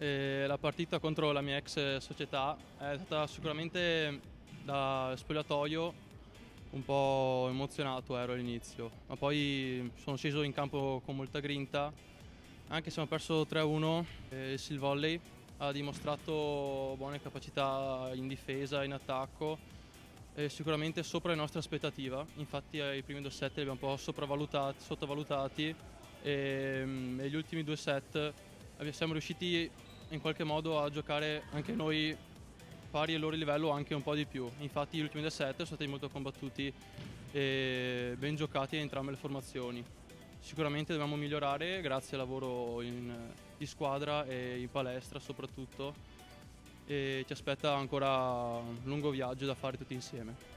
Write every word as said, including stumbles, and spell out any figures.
E la partita contro la mia ex società è stata sicuramente da spogliatoio un po' emozionato ero all'inizio, ma poi sono sceso in campo con molta grinta, anche se abbiamo perso tre a uno. Il Sil Volley ha dimostrato buone capacità in difesa, in attacco, e sicuramente sopra le nostre aspettative. Infatti ai primi due set li abbiamo un po' sopravvalutati, sottovalutati e negli ultimi due set siamo riusciti in qualche modo a giocare anche noi pari al loro livello o anche un po' di più. Infatti gli ultimi due set sono stati molto combattuti e ben giocati in entrambe le formazioni. Sicuramente dobbiamo migliorare grazie al lavoro in, di squadra e in palestra soprattutto, e ci aspetta ancora un lungo viaggio da fare tutti insieme.